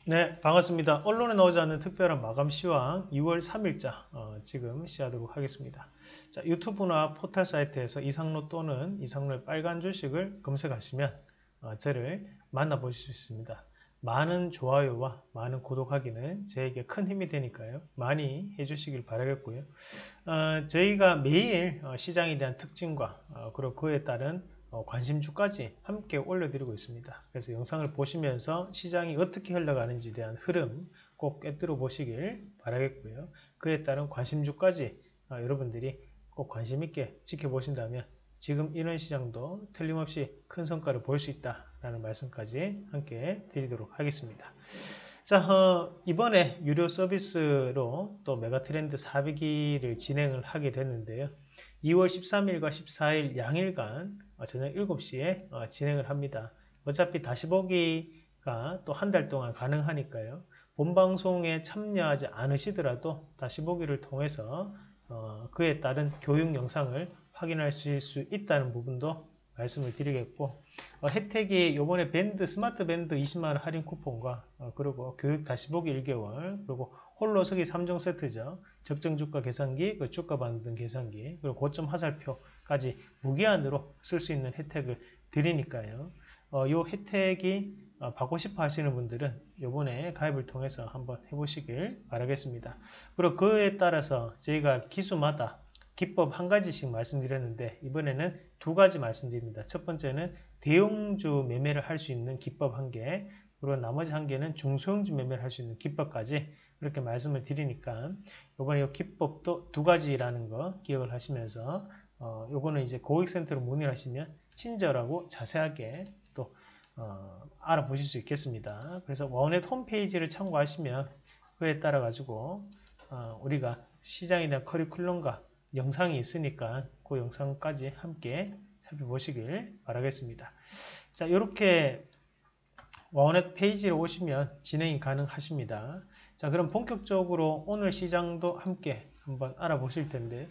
네, 반갑습니다. 언론에 나오지 않는 특별한 마감 시황 2월 3일자 지금 시작하도록 하겠습니다. 자, 유튜브나 포털 사이트에서 이상로 또는 이상로의 빨간 주식을 검색하시면 저를 만나보실 수 있습니다. 많은 좋아요와 많은 구독하기는 저에게 큰 힘이 되니까요. 많이 해주시길 바라겠고요. 저희가 매일 시장에 대한 특징과 그리고 그에 따른 관심주까지 함께 올려드리고 있습니다. 그래서 영상을 보시면서 시장이 어떻게 흘러가는지에 대한 흐름 꼭 꿰뚫어 보시길 바라겠고요. 그에 따른 관심주까지 여러분들이 꼭 관심 있게 지켜보신다면 지금 이런 시장도 틀림없이 큰 성과를 볼 수 있다라는 말씀까지 함께 드리도록 하겠습니다. 자, 이번에 유료 서비스로 또 메가트렌드 400일을 진행을 하게 됐는데요. 2월 13일과 14일 양일간 저녁 7시에 진행을 합니다. 어차피 다시 보기가 또 한 달 동안 가능하니까요. 본방송에 참여하지 않으시더라도 다시 보기를 통해서 그에 따른 교육 영상을 확인하실 수 있다는 부분도 말씀을 드리겠고, 혜택이 요번에 스마트 밴드 20만원 할인 쿠폰과 그리고 교육 다시 보기 1개월, 그리고 홀로서기 3종 세트죠. 적정 주가 계산기, 주가 반등 계산기, 그리고 고점 화살표까지 무기한으로 쓸 수 있는 혜택을 드리니까요. 요 혜택이 받고 싶어 하시는 분들은 요번에 가입을 통해서 한번 해보시길 바라겠습니다. 그리고 그에 따라서 저희가 기수마다 기법 한 가지씩 말씀드렸는데 이번에는 두 가지 말씀드립니다. 첫 번째는 대형주 매매를 할 수 있는 기법 한 개, 그리고 나머지 한 개는 중소형주 매매를 할 수 있는 기법까지 이렇게 말씀을 드리니까 이번에 이 기법도 두 가지라는 거 기억을 하시면서 요거는 이제 고객센터로 문의를 하시면 친절하고 자세하게 또 알아보실 수 있겠습니다. 그래서 와우넷 홈페이지를 참고하시면 그에 따라 가지고 우리가 시장에 대한 커리큘럼과 영상이 있으니까 그 영상까지 함께 살펴보시길 바라겠습니다. 자, 이렇게 와우넷 페이지로 오시면 진행이 가능하십니다. 자, 그럼 본격적으로 오늘 시장도 함께 한번 알아보실 텐데,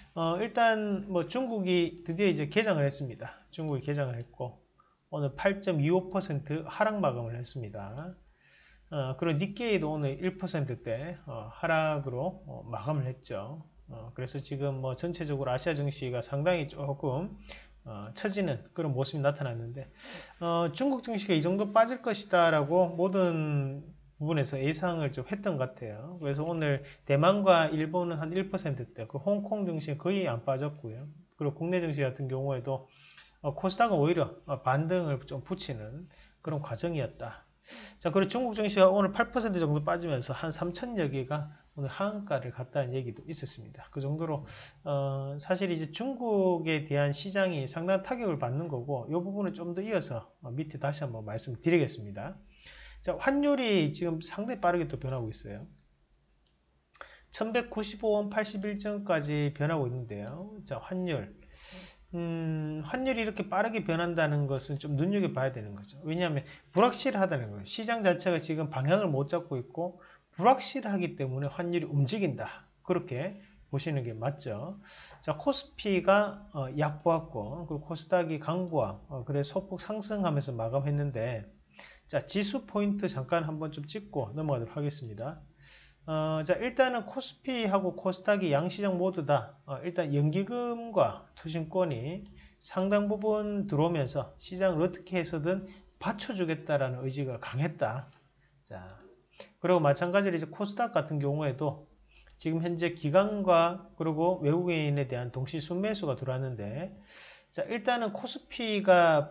일단 뭐 중국이 드디어 이제 개장을 했습니다. 중국이 개장을 했고 오늘 8.25% 하락 마감을 했습니다. 그리고 니케이도 오늘 1%대 하락으로 마감을 했죠. 그래서 지금 뭐 전체적으로 아시아 증시가 상당히 조금 처지는 그런 모습이 나타났는데 중국 증시가 이 정도 빠질 것이다 라고 모든 부분에서 예상을 좀 했던 것 같아요. 그래서 오늘 대만과 일본은 한 1%대, 그 홍콩 증시는 거의 안 빠졌고요. 그리고 국내 증시 같은 경우에도 코스닥은 오히려 반등을 좀 붙이는 그런 과정이었다. 자, 그리고 중국 증시가 오늘 8% 정도 빠지면서 한 3천여 개가 오늘 하한가를 갔다는 얘기도 있었습니다. 그 정도로 사실 이제 중국에 대한 시장이 상당한 타격을 받는 거고 이 부분을 좀 더 이어서 밑에 다시 한번 말씀드리겠습니다. 자, 환율이 지금 상당히 빠르게 또 변하고 있어요. 1195원 81전까지 변하고 있는데요. 자, 환율이 이렇게 빠르게 변한다는 것은 좀 눈여겨봐야 되는 거죠. 왜냐하면 불확실하다는 거예요. 시장 자체가 지금 방향을 못 잡고 있고 불확실하기 때문에 환율이 움직인다. 그렇게 보시는 게 맞죠. 자, 코스피가 약보합권, 그리고 코스닥이 강보합, 그래 소폭 상승하면서 마감했는데, 자, 지수 포인트 잠깐 한번 좀 찍고 넘어가도록 하겠습니다. 자, 일단은 코스피하고 코스닥이 양시장 모두 다 일단 연기금과 투신권이 상당 부분 들어오면서 시장을 어떻게 해서든 받쳐주겠다라는 의지가 강했다. 자, 그리고 마찬가지로 이제 코스닥 같은 경우에도 지금 현재 기관과 그리고 외국인에 대한 동시 순매수가 들어왔는데, 자, 일단은 코스피가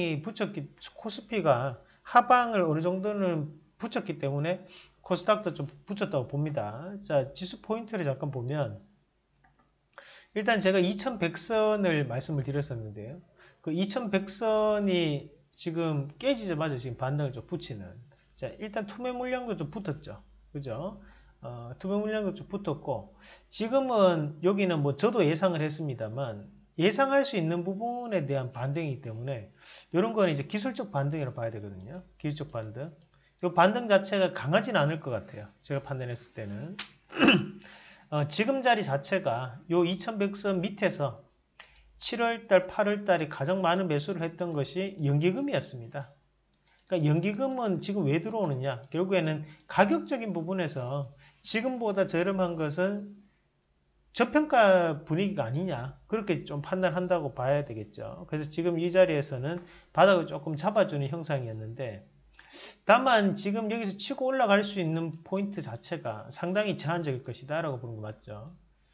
코스피가 하방을 어느 정도는 붙였기 때문에 코스닥도 좀 붙였다고 봅니다. 자, 지수 포인트를 잠깐 보면 일단 제가 2100선을 말씀을 드렸었는데요. 그 2100선이 지금 깨지자마자 지금 반등을 좀 붙이는, 자, 일단 투매 물량도 좀 붙었죠. 그죠? 투매 물량도 좀 붙었고 지금은 여기는 뭐 저도 예상을 했습니다만 예상할 수 있는 부분에 대한 반등이기 때문에 이런 거는 이제 기술적 반등이라고 봐야 되거든요. 기술적 반등. 이 반등 자체가 강하진 않을 것 같아요. 제가 판단했을 때는. 지금 자리 자체가 요 2100선 밑에서 7월달, 8월달에 가장 많은 매수를 했던 것이 연기금이었습니다. 그러니까 연기금은 지금 왜 들어오느냐? 결국에는 가격적인 부분에서 지금보다 저렴한 것은 저평가 분위기가 아니냐, 그렇게 좀 판단한다고 봐야 되겠죠. 그래서 지금 이 자리에서는 바닥을 조금 잡아주는 형상이었는데, 다만 지금 여기서 치고 올라갈 수 있는 포인트 자체가 상당히 제한적일 것이다 라고 보는 거 맞죠.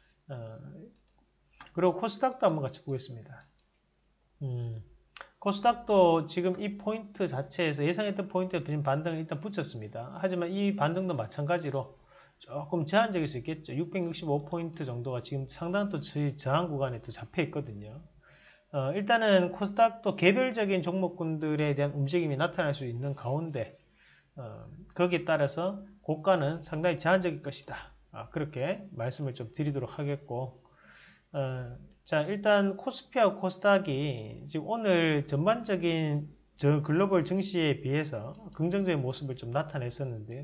그리고 코스닥도 한번 같이 보겠습니다. 코스닥도 지금 이 포인트 자체에서 예상했던 포인트에 지금 반등을 일단 붙였습니다. 하지만 이 반등도 마찬가지로 조금 제한적일 수 있겠죠. 665포인트 정도가 지금 상당히 또 저항 구간에 또 잡혀 있거든요. 일단은 코스닥도 개별적인 종목군들에 대한 움직임이 나타날 수 있는 가운데 거기에 따라서 고가는 상당히 제한적일 것이다. 그렇게 말씀을 좀 드리도록 하겠고, 자, 일단 코스피하고 코스닥이 지금 오늘 전반적인 글로벌 증시에 비해서 긍정적인 모습을 좀 나타냈었는데요.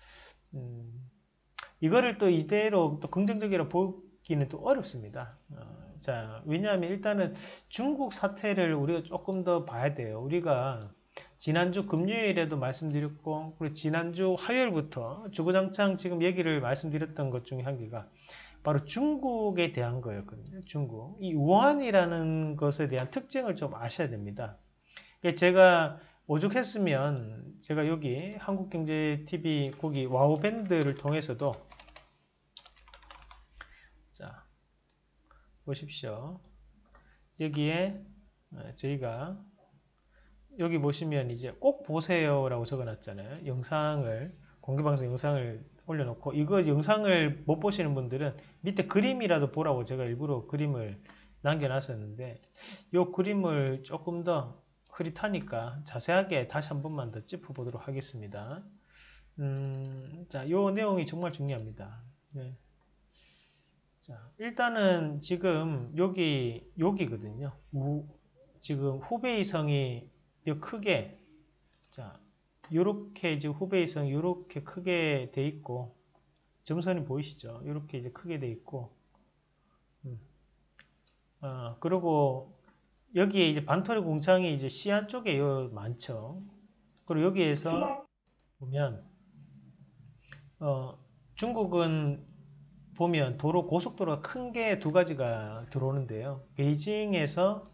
이거를 또 이대로 또 긍정적이라고 보기는 또 어렵습니다. 자, 왜냐하면 일단은 중국 사태를 우리가 조금 더 봐야 돼요. 우리가 지난주 금요일에도 말씀드렸고, 그리고 지난주 화요일부터 주구장창 지금 얘기를 말씀드렸던 것 중에 한 개가 바로 중국에 대한 거였거든요. 중국. 이 우한이라는 것에 대한 특징을 좀 아셔야 됩니다. 제가 오죽했으면 제가 여기 한국경제TV 거기 와우밴드를 통해서도, 자, 보십시오. 여기에 저희가 여기 보시면 이제 꼭 보세요 라고 적어놨잖아요. 영상을, 공개방송 영상을 올려놓고, 이거 영상을 못 보시는 분들은 밑에 그림이라도 보라고 제가 일부러 그림을 남겨놨었는데, 이 그림을 조금 더 흐릿하니까 자세하게 다시 한 번만 더 짚어보도록 하겠습니다. 자, 이 내용이 정말 중요합니다. 네. 자, 일단은 지금 여기거든요. 지금 후베이성이 크게, 자, 요렇게 지금 후베이성 요렇게 크게 돼 있고, 점선이 보이시죠? 요렇게 이제 크게 돼 있고, 그리고 여기에 이제 반토리 공장이 이제 시안 쪽에 많죠. 그리고 여기에서 보면, 중국은 보면 고속도로가 큰 게 두 가지가 들어오는데요. 베이징에서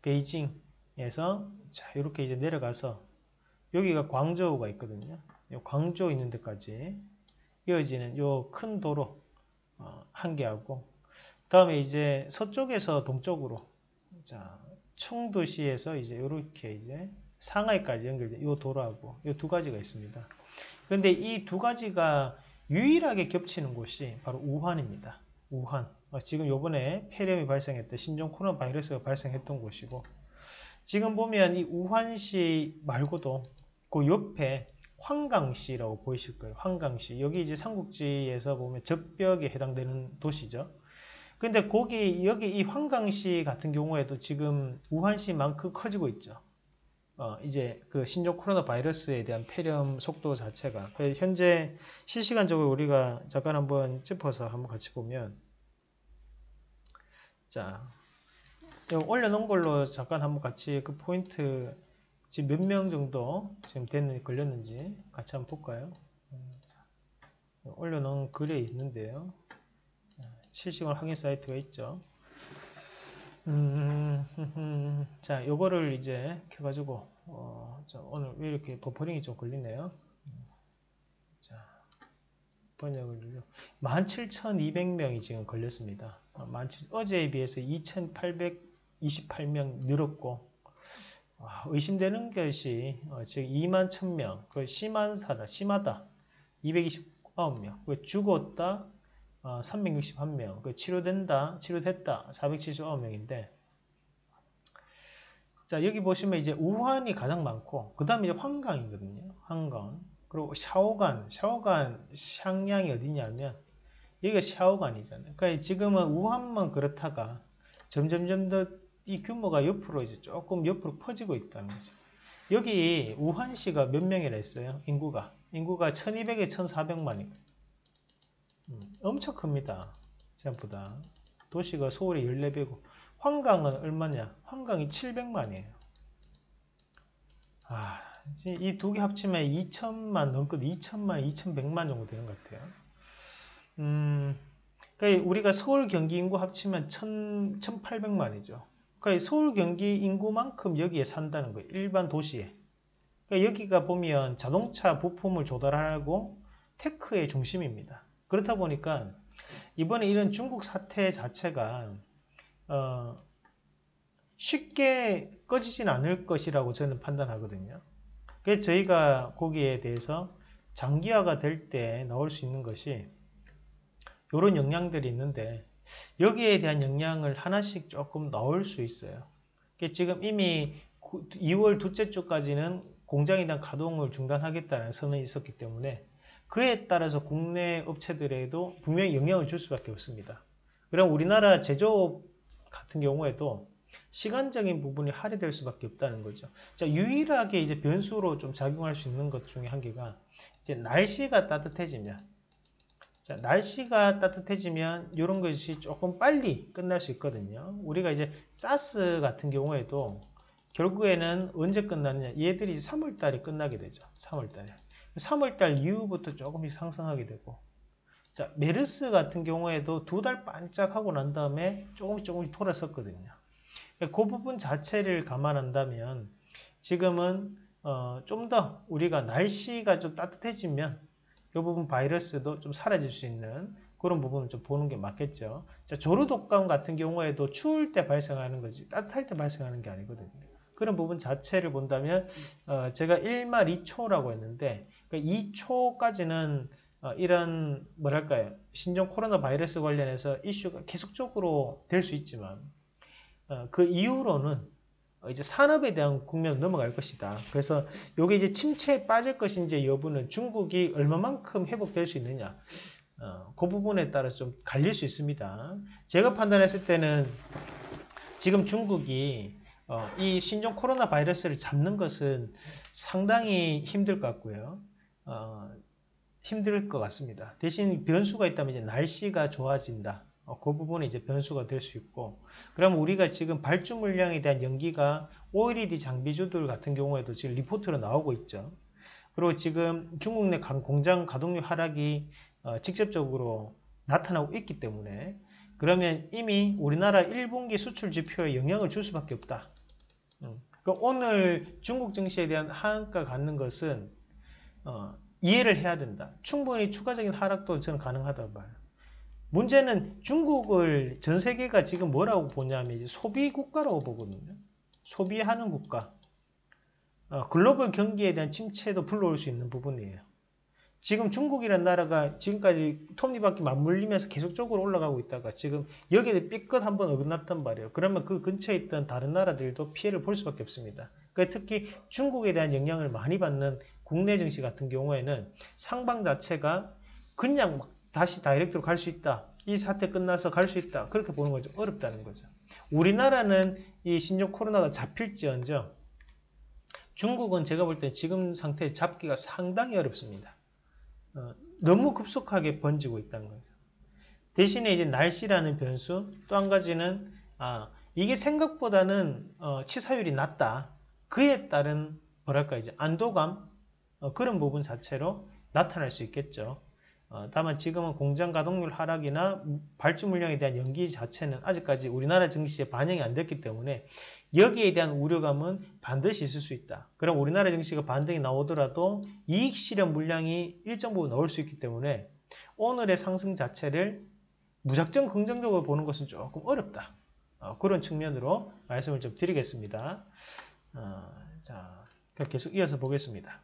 자, 이렇게 이제 내려가서 여기가 광저우가 있거든요. 광저우 있는 데까지 이어지는 요 큰 도로 한 개하고, 다음에 이제 서쪽에서 동쪽으로, 자, 청도시에서 이제 이렇게 이제 상하이까지 연결된 요 도로하고 요 두 가지가 있습니다. 그런데 이 두 가지가 유일하게 겹치는 곳이 바로 우한입니다. 우한. 지금 요번에 폐렴이 발생했던 신종 코로나 바이러스가 발생했던 곳이고, 지금 보면 이 우한시 말고도 그 옆에 황강시라고 보이실 거예요. 황강시. 여기 이제 삼국지에서 보면 접벽에 해당되는 도시죠. 근데 여기 이 황강시 같은 경우에도 지금 우한시만큼 커지고 있죠. 이제 그 신종 코로나 바이러스에 대한 폐렴 속도 자체가. 현재 실시간적으로 우리가 잠깐 한번 짚어서 한번 같이 보면, 자, 올려놓은 걸로 잠깐 한번 같이 그 포인트 지금 몇 명 정도 지금 걸렸는지 같이 한번 볼까요? 올려놓은 글에 있는데요. 실시간 확인 사이트가 있죠. 자, 요거를 이제 켜가지고, 자, 오늘 왜 이렇게 버퍼링이 좀 걸리네요. 자, 번역을 눌러. 17,200명이 지금 걸렸습니다. 어제에 비해서 2,828명 늘었고, 의심되는 것이 지금 21,000명, 그 심하다. 229명, 죽었다. 361명, 치료됐다 479명인데, 자, 여기 보시면 이제 우한이 가장 많고, 그 다음에 이제 황강이거든요. 황강. 그리고 샤오간, 샹양이 어디냐면, 여기가 샤오간이잖아요. 그러니까 지금은 우한만 그렇다가 점점점 더 이 규모가 옆으로 이제 조금 옆으로 퍼지고 있다는 거죠. 여기 우한시가 몇 명이라 했어요? 인구가 1200에 1400만이고. 엄청 큽니다. 생각보다. 도시가 서울의 14배고, 황강은 얼마냐? 황강이 700만이에요. 이 두 개 합치면 2천만 넘거든. 2천만, 2,100만 정도 되는 것 같아요. 그러니까 우리가 서울 경기 인구 합치면 1,800만이죠. 그러니까 서울 경기 인구만큼 여기에 산다는 거예요. 일반 도시에. 그러니까 여기가 보면 자동차 부품을 조달하고 테크의 중심입니다. 그렇다 보니까 이번에 이런 중국 사태 자체가 쉽게 꺼지진 않을 것이라고 저는 판단하거든요. 그래서 저희가 거기에 대해서 장기화가 될 때 나올 수 있는 것이 이런 영향들이 있는데 여기에 대한 영향을 하나씩 조금 넣을 수 있어요. 지금 이미 2월 둘째 주까지는 공장에 대한 가동을 중단하겠다는 선언이 있었기 때문에 그에 따라서 국내 업체들에도 분명히 영향을 줄 수밖에 없습니다. 그럼 우리나라 제조업 같은 경우에도 시간적인 부분이 할애될 수밖에 없다는 거죠. 자, 유일하게 이제 변수로 좀 작용할 수 있는 것 중에 한 개가 이제 날씨가 따뜻해지면, 자, 날씨가 따뜻해지면 이런 것이 조금 빨리 끝날 수 있거든요. 우리가 이제 사스 같은 경우에도 결국에는 언제 끝나느냐? 얘들이 3월달에 끝나게 되죠. 3월달에. 3월달 이후부터 조금씩 상승하게 되고, 자, 메르스 같은 경우에도 2달 반짝하고 난 다음에 조금씩 돌아섰거든요. 그 부분 자체를 감안한다면 지금은 좀 더 우리가 날씨가 좀 따뜻해지면 이 부분 바이러스도 좀 사라질 수 있는 그런 부분을 좀 보는 게 맞겠죠. 자, 조류독감 같은 경우에도 추울 때 발생하는 거지 따뜻할 때 발생하는 게 아니거든요. 그런 부분 자체를 본다면 제가 1말 2초라고 했는데 2초까지는 이런 뭐랄까요 신종 코로나 바이러스 관련해서 이슈가 계속적으로 될 수 있지만 그 이후로는 이제 산업에 대한 국면으로 넘어갈 것이다. 그래서 이게 이제 침체에 빠질 것인지 여부는 중국이 얼마만큼 회복될 수 있느냐 그 부분에 따라서 좀 갈릴 수 있습니다. 제가 판단했을 때는 지금 중국이 이 신종 코로나 바이러스를 잡는 것은 상당히 힘들 것 같고요. 힘들 것 같습니다. 대신 변수가 있다면 이제 날씨가 좋아진다. 그 부분이 이제 변수가 될 수 있고, 그럼 우리가 지금 발주 물량에 대한 연기가 OLED 장비주들 같은 경우에도 지금 리포트로 나오고 있죠. 그리고 지금 중국 내 공장 가동률 하락이 직접적으로 나타나고 있기 때문에 그러면 이미 우리나라 1분기 수출 지표에 영향을 줄 수밖에 없다. 그러니까 오늘 중국 증시에 대한 하한가 갖는 것은 이해를 해야 된다. 충분히 추가적인 하락도 저는 가능하다고 봐요. 문제는 중국을 전 세계가 지금 뭐라고 보냐면 이제 소비 국가라고 보거든요. 소비하는 국가. 글로벌 경기에 대한 침체도 불러올 수 있는 부분이에요. 지금 중국이라는 나라가 지금까지 톱니바퀴 맞물리면서 계속적으로 올라가고 있다가 지금 여기에 삐끗 한번 어긋났단 말이에요. 그러면 그 근처에 있던 다른 나라들도 피해를 볼 수밖에 없습니다. 특히 중국에 대한 영향을 많이 받는 국내 증시 같은 경우에는 상방 자체가 그냥 막 다시 다이렉트로 갈 수 있다. 이 사태 끝나서 갈 수 있다. 그렇게 보는 거죠. 어렵다는 거죠. 우리나라는 이 신종 코로나가 잡힐지언정 중국은 제가 볼 때 지금 상태에 잡기가 상당히 어렵습니다. 너무 급속하게 번지고 있다는 거죠. 대신에 이제 날씨라는 변수, 또 한 가지는 이게 생각보다는 치사율이 낮다. 그에 따른 뭐랄까 이제 안도감 그런 부분 자체로 나타날 수 있겠죠. 다만 지금은 공장 가동률 하락이나 발주 물량에 대한 연기 자체는 아직까지 우리나라 증시에 반영이 안 됐기 때문에 여기에 대한 우려감은 반드시 있을 수 있다. 그럼 우리나라 증시가 반등이 나오더라도 이익 실현 물량이 일정 부분 나올 수 있기 때문에 오늘의 상승 자체를 무작정 긍정적으로 보는 것은 조금 어렵다. 그런 측면으로 말씀을 좀 드리겠습니다. 자, 계속 이어서 보겠습니다.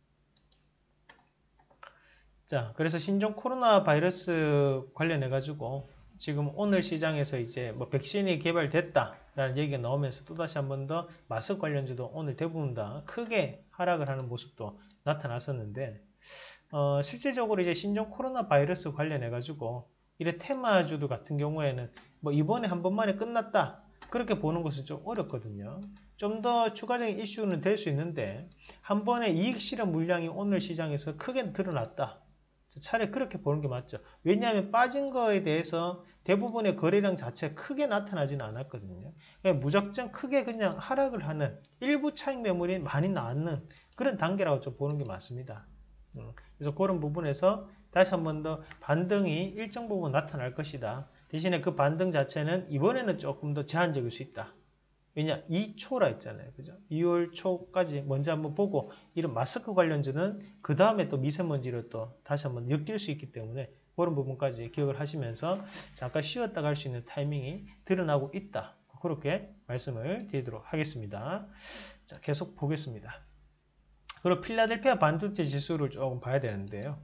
자, 그래서 신종 코로나 바이러스 관련해 가지고 지금 오늘 시장에서 이제 뭐 백신이 개발됐다라는 얘기가 나오면서 또다시 한 번 더 마스크 관련주도 오늘 대부분 다 크게 하락을 하는 모습도 나타났었는데 실질적으로 이제 신종 코로나 바이러스 관련해 가지고 이래 테마주도 같은 경우에는 뭐 이번에 한 번만에 끝났다 그렇게 보는 것은 좀 어렵거든요. 좀 더 추가적인 이슈는 될 수 있는데 한 번에 이익 실현 물량이 오늘 시장에서 크게 드러났다. 차라리 그렇게 보는 게 맞죠. 왜냐하면 빠진 거에 대해서 대부분의 거래량 자체가 크게 나타나지는 않았거든요. 그냥 무작정 크게 그냥 하락을 하는 일부 차익 매물이 많이 나왔는 그런 단계라고 좀 보는 게 맞습니다. 그래서 그런 부분에서 다시 한 번 더 반등이 일정 부분 나타날 것이다. 대신에 그 반등 자체는 이번에는 조금 더 제한적일 수 있다. 왜냐? 2초라 했잖아요. 그죠? 2월 초까지 먼저 한번 보고 이런 마스크 관련주는 그 다음에 또 미세먼지로 또 다시 한번 엮일 수 있기 때문에 그런 부분까지 기억을 하시면서 잠깐 쉬었다가 할 수 있는 타이밍이 드러나고 있다. 그렇게 말씀을 드리도록 하겠습니다. 자, 계속 보겠습니다. 그리고 필라델피아 반도체 지수를 조금 봐야 되는데요.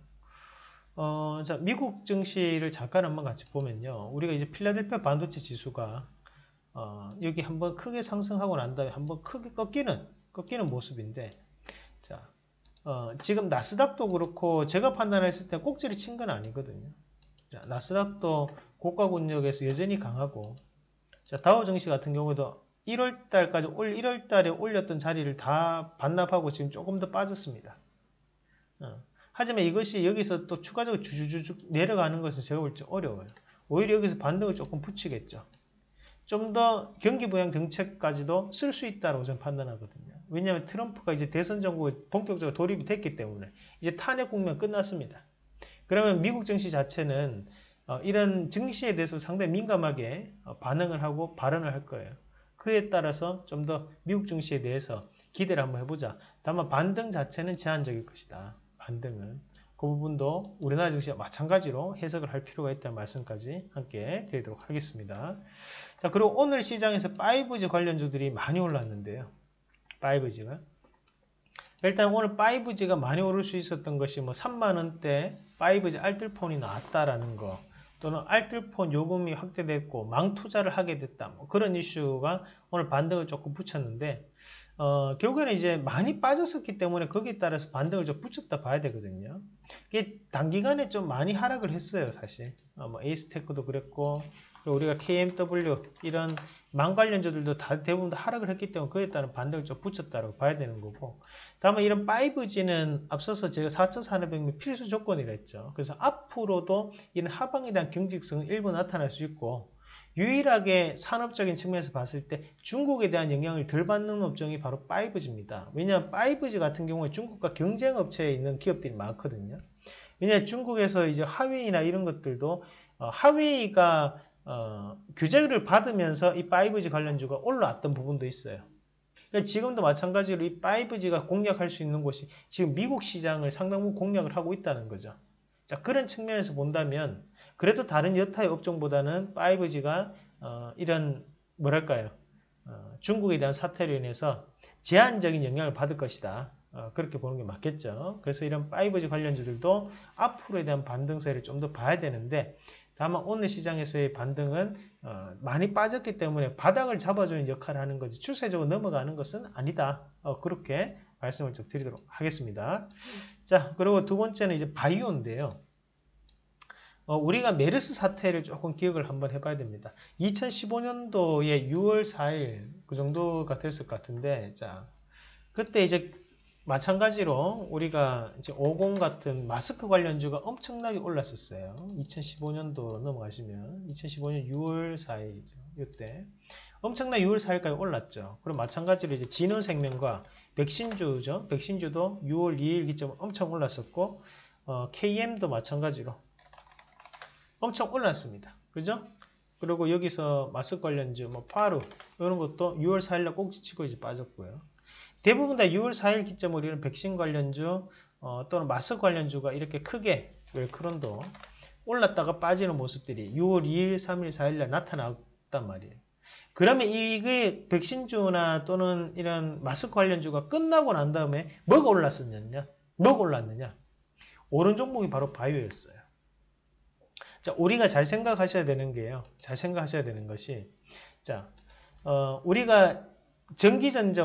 자, 미국 증시를 잠깐 한번 같이 보면요. 우리가 이제 필라델피아 반도체 지수가 여기 한번 크게 상승하고 난 다음에 한번 크게 꺾이는 모습인데, 자, 지금 나스닥도 그렇고 제가 판단했을 때 꼭지를 친 건 아니거든요. 자, 나스닥도 고가 권역에서 여전히 강하고, 자, 다우 증시 같은 경우도 1월달까지 1월달에 올렸던 자리를 다 반납하고 지금 조금 더 빠졌습니다. 하지만 이것이 여기서 또 추가적으로 주주주 내려가는 것은 제가 볼 때 어려워요. 오히려 여기서 반등을 조금 붙이겠죠. 좀 더 경기 부양 정책까지도 쓸 수 있다고 저는 판단하거든요. 왜냐하면 트럼프가 이제 대선 정국에 본격적으로 돌입이 됐기 때문에 이제 탄핵 국면 끝났습니다. 그러면 미국 증시 자체는 이런 증시에 대해서 상당히 민감하게 반응을 하고 발언을 할 거예요. 그에 따라서 좀 더 미국 증시에 대해서 기대를 한번 해보자. 다만 반등 자체는 제한적일 것이다. 반등은. 그 부분도 우리나라 증시와 마찬가지로 해석을 할 필요가 있다는 말씀까지 함께 드리도록 하겠습니다. 자, 그리고 오늘 시장에서 5G 관련주들이 많이 올랐는데요. 5G가. 일단 오늘 5G가 많이 오를 수 있었던 것이 뭐 3만원대 5G 알뜰폰이 나왔다라는 거, 또는 알뜰폰 요금이 확대됐고 망투자를 하게 됐다. 뭐 그런 이슈가 오늘 반등을 조금 붙였는데, 결국에는 이제 많이 빠졌었기 때문에 거기에 따라서 반등을 좀 붙였다 봐야 되거든요. 이게 단기간에 좀 많이 하락을 했어요, 사실. 뭐 에이스테크도 그랬고, 그리고 우리가 KMW 이런 망 관련주들도 대부분 다 하락을 했기 때문에 그에 따른 반등을 좀 붙였다고 봐야 되는 거고, 다만 이런 5G는 앞서서 제가 4,400명 필수 조건이라 했죠. 그래서 앞으로도 이런 하방에 대한 경직성은 일부 나타날 수 있고, 유일하게 산업적인 측면에서 봤을 때 중국에 대한 영향을 덜 받는 업종이 바로 5G입니다. 왜냐하면 5G 같은 경우에 중국과 경쟁업체에 있는 기업들이 많거든요. 왜냐하면 중국에서 이제 화웨이나 이런 것들도 화웨이가 규제를 받으면서 이 5G 관련주가 올라왔던 부분도 있어요. 그러니까 지금도 마찬가지로 이 5G가 공략할 수 있는 곳이 지금 미국 시장을 상당 부분 공략을 하고 있다는 거죠. 자, 그런 측면에서 본다면 그래도 다른 여타의 업종보다는 5G가 이런 뭐랄까요, 중국에 대한 사태로 인해서 제한적인 영향을 받을 것이다. 그렇게 보는 게 맞겠죠. 그래서 이런 5G 관련주들도 앞으로에 대한 반등세를 좀 더 봐야 되는데, 다만 오늘 시장에서의 반등은 많이 빠졌기 때문에 바닥을 잡아주는 역할을 하는 거지 추세적으로 넘어가는 것은 아니다. 그렇게 말씀을 좀 드리도록 하겠습니다. 자, 그리고 두 번째는 이제 바이오인데요. 우리가 메르스 사태를 조금 기억을 한번 해봐야 됩니다. 2015년도에 6월 4일 그 정도가 됐을 것 같은데, 자, 그때 이제 마찬가지로 우리가 이제 50 같은 마스크 관련주가 엄청나게 올랐었어요. 2015년도 넘어가시면 2015년 6월 4일이죠. 이때 엄청나게 6월 4일까지 올랐죠. 그럼 마찬가지로 이제 진원생명과 백신주죠. 백신주도 6월 2일 기점으로 엄청 올랐었고, KM도 마찬가지로 엄청 올랐습니다. 그죠? 그리고 여기서 마스크 관련주, 뭐 파루 이런 것도 6월 4일날 꼭지치고 이제 빠졌고요. 대부분 다 6월 4일 기점으로 이런 백신 관련주 또는 마스크 관련주가 이렇게 크게 웰크론도 올랐다가 빠지는 모습들이 6월 2일, 3일, 4일날 나타났단 말이에요. 그러면 이게 백신주나 또는 이런 마스크 관련주가 끝나고 난 다음에 뭐가 올랐었느냐? 뭐가 올랐느냐? 오른 종목이 바로 바이오였어요. 자, 우리가 잘 생각하셔야 되는 게요. 잘 생각하셔야 되는 것이, 자, 우리가 전기전자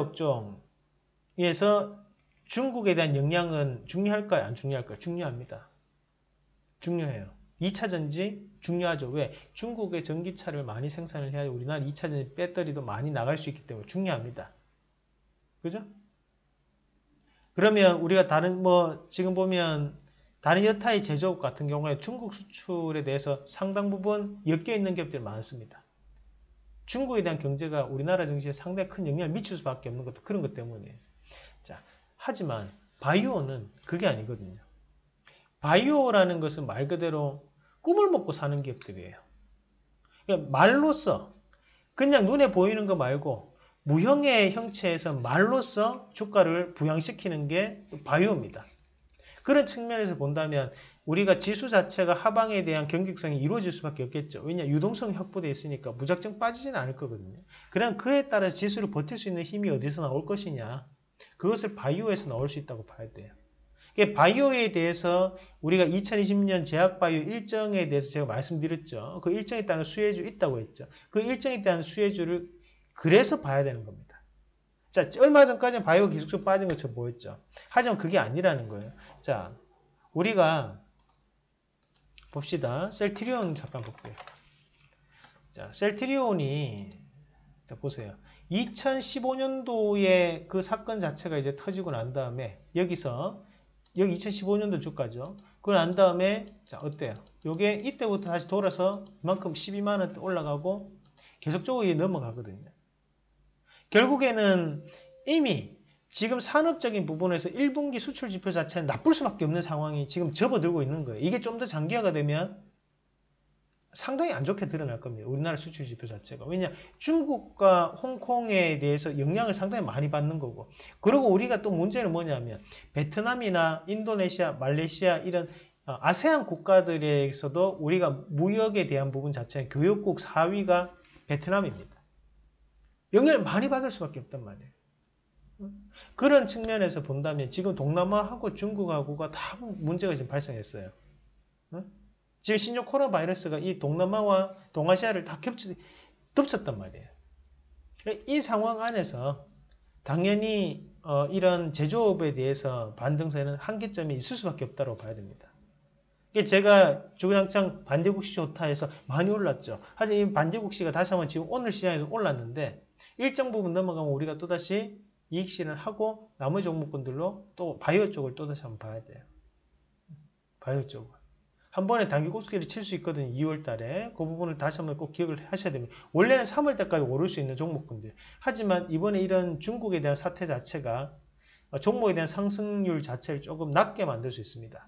업종에서 중국에 대한 영향은 중요할까요? 안 중요할까요? 중요합니다. 중요해요. 2차전지 중요하죠. 왜? 중국의 전기차를 많이 생산을 해야 우리나라 2차전지 배터리도 많이 나갈 수 있기 때문에 중요합니다. 그죠? 그러면 우리가 다른 지금 보면 다른 여타의 제조업 같은 경우에 중국 수출에 대해서 상당 부분 엮여 있는 기업들이 많습니다. 중국에 대한 경제가 우리나라 증시에 상당히 큰 영향을 미칠 수밖에 없는 것도 그런 것 때문이에요. 자, 하지만 바이오는 그게 아니거든요. 바이오라는 것은 말 그대로 꿈을 먹고 사는 기업들이에요. 그러니까 말로써 그냥 눈에 보이는 거 말고 무형의 형체에서 말로써 주가를 부양시키는 게 바이오입니다. 그런 측면에서 본다면 우리가 지수 자체가 하방에 대한 경직성이 이루어질 수밖에 없겠죠. 왜냐? 유동성이 확보되어 있으니까 무작정 빠지지는 않을 거거든요. 그냥 그에 따라 지수를 버틸 수 있는 힘이 어디서 나올 것이냐. 그것을 바이오에서 나올 수 있다고 봐야 돼요. 바이오에 대해서 우리가 2020년 제약바이오 일정에 대해서 제가 말씀드렸죠. 그 일정에 따른 수혜주 있다고 했죠. 그 일정에 따른 수혜주를 그래서 봐야 되는 겁니다. 자, 얼마 전까지는 바이오가 계속적으로 빠진 것처럼 보였죠. 하지만 그게 아니라는 거예요. 자, 우리가 봅시다. 셀트리온 잠깐 볼게요. 자, 셀트리온이 자, 보세요. 2015년도에 그 사건 자체가 이제 터지고 난 다음에 여기 2015년도 주가죠. 그고 난 다음에 자, 어때요? 요게 이때부터 다시 돌아서 이만큼 12만 원대 올라가고 계속적으로 넘어가거든요. 결국에는 이미 지금 산업적인 부분에서 1분기 수출 지표 자체는 나쁠 수밖에 없는 상황이 지금 접어들고 있는 거예요. 이게 좀 더 장기화가 되면 상당히 안 좋게 드러날 겁니다. 우리나라 수출 지표 자체가. 왜냐? 중국과 홍콩에 대해서 영향을 상당히 많이 받는 거고. 그리고 우리가 또 문제는 뭐냐면 베트남이나 인도네시아, 말레이시아 이런 아세안 국가들에서도 우리가 무역에 대한 부분 자체는 교역국 4위가 베트남입니다. 영향을 많이 받을 수밖에 없단 말이에요. 그런 측면에서 본다면 지금 동남아하고 중국하고가 다 문제가 지금 발생했어요. 지금 신종 코로나 바이러스가 이 동남아와 동아시아를 다 덮쳤단 말이에요. 이 상황 안에서 당연히 이런 제조업에 대해서 반등세는 한계점이 있을 수밖에 없다고 봐야 됩니다. 제가 주구장창 반제국시 좋다 해서 많이 올랐죠. 하지만 이 반제국시가 다시 한번 지금 오늘 시장에서 올랐는데 일정 부분 넘어가면 우리가 또다시 이익 실현을 하고 나머지 종목군들로 또 바이오 쪽을 또다시 한번 봐야 돼요. 바이오 쪽을. 한 번에 단기 고스피를 칠 수 있거든요. 2월 달에. 그 부분을 다시 한번 꼭 기억을 하셔야 됩니다. 원래는 3월 달까지 오를 수 있는 종목군들. 하지만 이번에 이런 중국에 대한 사태 자체가 종목에 대한 상승률 자체를 조금 낮게 만들 수 있습니다.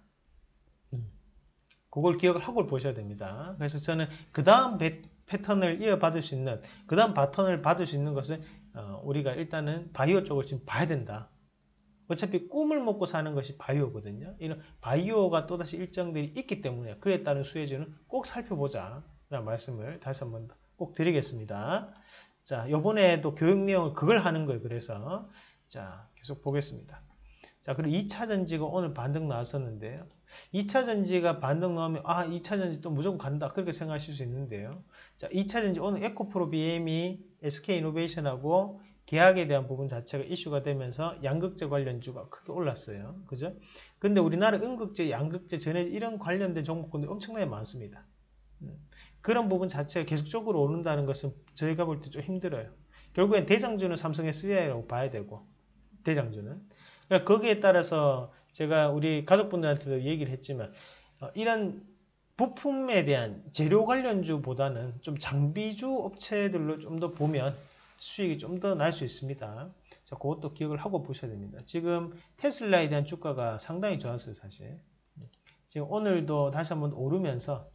그걸 기억을 하고 보셔야 됩니다. 그래서 저는 그 다음 패턴을 이어받을 수 있는, 그 다음 바턴을 받을 수 있는 것은 우리가 일단은 바이오 쪽을 지금 봐야 된다. 어차피 꿈을 먹고 사는 것이 바이오거든요. 이런 바이오가 또다시 일정들이 있기 때문에 그에 따른 수혜주는 꼭 살펴보자 라는 말씀을 다시 한번 꼭 드리겠습니다. 자, 요번에도 교육 내용을 그걸 하는 거예요. 그래서 자, 계속 보겠습니다. 자, 그리고 2차전지가 오늘 반등 나왔었는데요. 2차전지가 반등 나오면 2차전지 또 무조건 간다. 그렇게 생각하실 수 있는데요. 자, 2차전지 오늘 에코프로 BM이 SK이노베이션하고 계약에 대한 부분 자체가 이슈가 되면서 양극재 관련주가 크게 올랐어요. 그죠? 근데 우리나라 음극재, 양극재, 전해 이런 관련된 종목군들이 엄청나게 많습니다. 그런 부분 자체가 계속적으로 오른다는 것은 저희가 볼 때 좀 힘들어요. 결국엔 대장주는 삼성 SDI라고 봐야 되고, 대장주는. 그러니까 거기에 따라서 제가 우리 가족분들한테도 얘기를 했지만, 이런 부품에 대한 재료 관련주보다는 좀 장비주 업체들로 좀 더 보면 수익이 좀 더 날 수 있습니다. 자, 그것도 기억을 하고 보셔야 됩니다. 지금 테슬라에 대한 주가가 상당히 좋았어요, 사실. 지금 오늘도 다시 한번 오르면서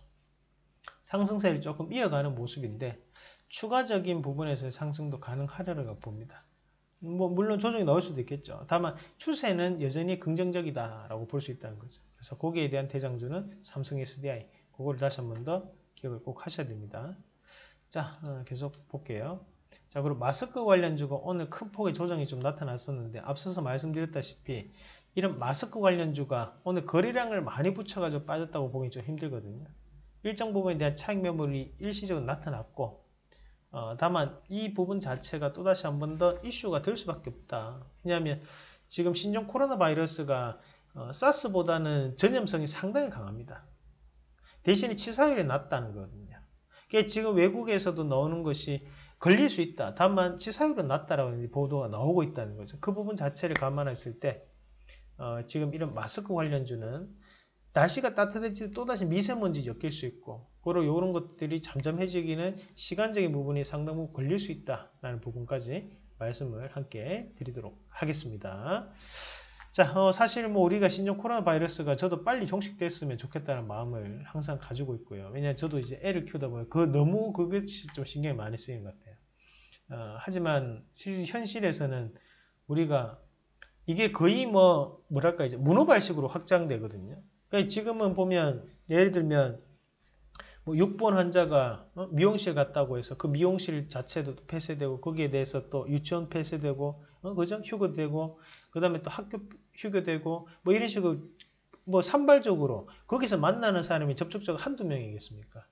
상승세를 조금 이어가는 모습인데 추가적인 부분에서의 상승도 가능하리라고 봅니다. 물론 조정이 나올 수도 있겠죠. 다만 추세는 여전히 긍정적이다라고 볼 수 있다는 거죠. 그래서 거기에 대한 대장주는 삼성 SDI. 그걸 다시 한번 더 기억을 꼭 하셔야 됩니다. 자, 계속 볼게요. 자, 그리고 마스크 관련주가 오늘 큰 폭의 조정이 좀 나타났었는데 앞서서 말씀드렸다시피 이런 마스크 관련주가 오늘 거래량을 많이 붙여가지고 빠졌다고 보기 좀 힘들거든요. 일정 부분에 대한 차익 매물이 일시적으로 나타났고 다만 이 부분 자체가 또다시 한 번 더 이슈가 될 수밖에 없다. 왜냐하면 지금 신종 코로나 바이러스가 사스보다는 전염성이 상당히 강합니다. 대신에 치사율이 낮다는 거거든요. 그러니까 지금 외국에서도 나오는 것이 걸릴 수 있다. 다만 치사율은 낮다라고 보도가 나오고 있다는 거죠. 그 부분 자체를 감안했을 때 지금 이런 마스크 관련주는 날씨가 따뜻해지면 또다시 미세먼지 엮일 수 있고, 그리고 이런 것들이 잠잠해지기는 시간적인 부분이 상당 부분 걸릴 수 있다라는 부분까지 말씀을 함께 드리도록 하겠습니다. 자, 사실 뭐 우리가 신종 코로나 바이러스가 저도 빨리 종식됐으면 좋겠다는 마음을 항상 가지고 있고요. 왜냐하면 저도 이제 애를 키우다 보면 너무 그게 좀 신경이 많이 쓰이는 것 같아요. 하지만 현실에서는 우리가 이게 거의 뭐랄까 이제 문호발식으로 확장되거든요. 그러니까 지금은 보면 예를 들면 뭐 6번 환자가 미용실 갔다고 해서 그 미용실 자체도 폐쇄되고 거기에 대해서 또 유치원 폐쇄되고 그죠? 휴교되고 그 다음에 또 학교 휴교되고 뭐 이런 식으로 뭐 산발적으로 거기서 만나는 사람이 접촉자가 한두 명이겠습니까?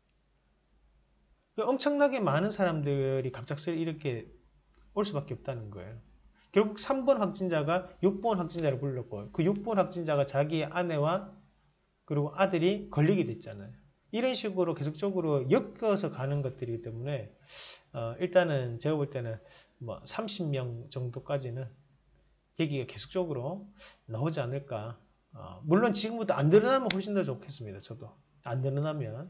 엄청나게 많은 사람들이 갑작스레 이렇게 올 수밖에 없다는 거예요. 결국 3번 확진자가 6번 확진자를 불렀고 그 6번 확진자가 자기의 아내와 그리고 아들이 걸리게 됐잖아요. 이런 식으로 계속적으로 엮여서 가는 것들이기 때문에 일단은 제가 볼 때는 뭐 30명 정도까지는 얘기가 계속적으로 나오지 않을까. 물론 지금부터 안 늘어나면 훨씬 더 좋겠습니다. 저도 안 늘어나면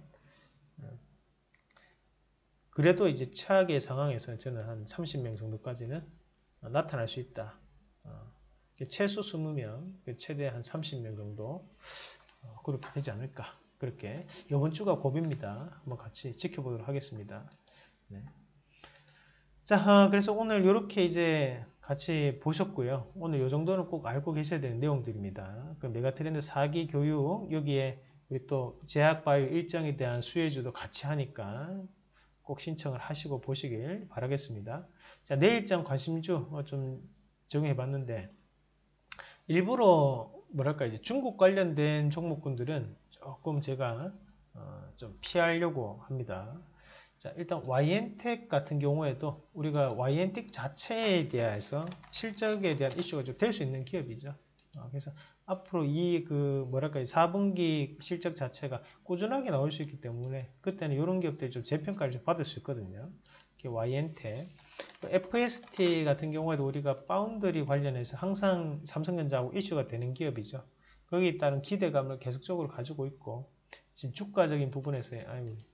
그래도 이제 최악의 상황에서 저는 한 30명 정도까지는 나타날 수 있다. 최소 20명, 최대 한 30명 정도 그렇게 되지 않을까. 그렇게 이번 주가 고비입니다. 한번 같이 지켜보도록 하겠습니다. 네. 자, 그래서 오늘 이렇게 이제 같이 보셨고요. 오늘 이 정도는 꼭 알고 계셔야 되는 내용들입니다. 그 메가트렌드 4기 교육 여기에 우리 또 제약바이오 일정에 대한 수혜주도 같이 하니까 꼭 신청을 하시고 보시길 바라겠습니다. 자, 내일 일정 관심주 좀 적용해 봤는데 일부러 뭐랄까 이제 중국 관련된 종목군들은 조금 제가 좀 피하려고 합니다. 자, 일단 YN텍 같은 경우에도 우리가 YN텍 자체에 대해서 실적에 대한 이슈가 좀 될 수 있는 기업이죠. 그래서 앞으로 뭐랄까 4분기 실적 자체가 꾸준하게 나올 수 있기 때문에 그때는 이런 기업들이 좀 재평가를 좀 받을 수 있거든요. YN텍, FST 같은 경우에도 우리가 파운드리 관련해서 항상 삼성전자하고 이슈가 되는 기업이죠. 거기에 따른 기대감을 계속적으로 가지고 있고 지금 주가적인 부분에서의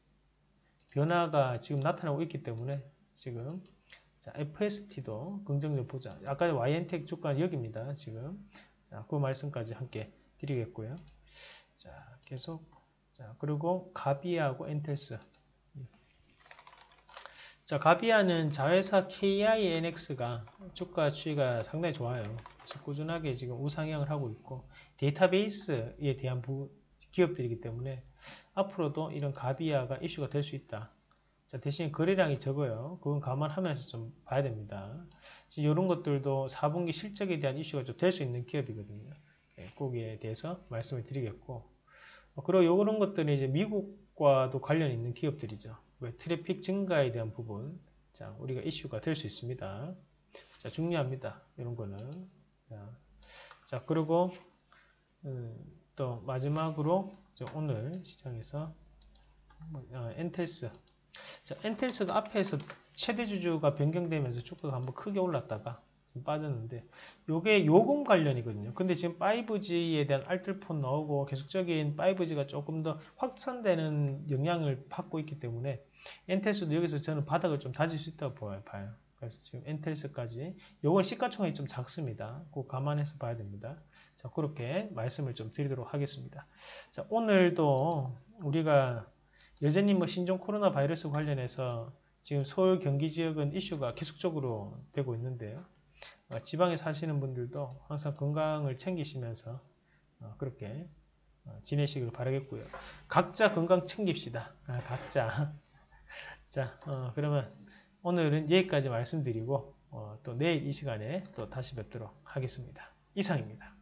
변화가 지금 나타나고 있기 때문에 지금 자, FST도 긍정적으로 보자. 아까 YN텍 주가는 여기입니다. 지금 자, 그 말씀까지 함께 드리겠고요. 자, 계속 자, 그리고 가비아하고 엔텔스. 자, 가비아는 자회사 KINX가 주가 추이가 상당히 좋아요. 그래서 꾸준하게 지금 우상향을 하고 있고 데이터베이스에 대한 기업들이기 때문에 앞으로도 이런 가비아가 이슈가 될 수 있다. 자, 대신 거래량이 적어요. 그건 감안하면서 좀 봐야 됩니다. 지금 이런 것들도 4분기 실적에 대한 이슈가 좀 될 수 있는 기업이거든요. 네, 거기에 대해서 말씀을 드리겠고 그리고 이런 것들은 이제 미국과도 관련 있는 기업들이죠. 왜 트래픽 증가에 대한 부분 자, 우리가 이슈가 될 수 있습니다. 자, 중요합니다. 이런 거는 자 그리고 또 마지막으로 오늘 시장에서 엔텔스 자, 엔텔스가 앞에서 최대 주주가 변경되면서 주가가 한번 크게 올랐다가 좀 빠졌는데 요게 요금 관련이거든요. 근데 지금 5G에 대한 알뜰폰 나오고 계속적인 5G가 조금 더 확산되는 영향을 받고 있기 때문에 엔텔스도 여기서 저는 바닥을 좀 다질 수 있다고 봐요. 그래서 지금 엔텔스까지 요건 시가총액이 좀 작습니다. 꼭 감안해서 봐야 됩니다. 자, 그렇게 말씀을 좀 드리도록 하겠습니다. 자, 오늘도 우리가 여전히 신종 코로나 바이러스 관련해서 지금 서울 경기 지역은 이슈가 계속적으로 되고 있는데요. 지방에 사시는 분들도 항상 건강을 챙기시면서 그렇게 지내시길 바라겠고요. 각자 건강 챙깁시다. 각자. 자, 그러면 오늘은 여기까지 말씀드리고 또 내일 이 시간에 또 다시 뵙도록 하겠습니다. 이상입니다.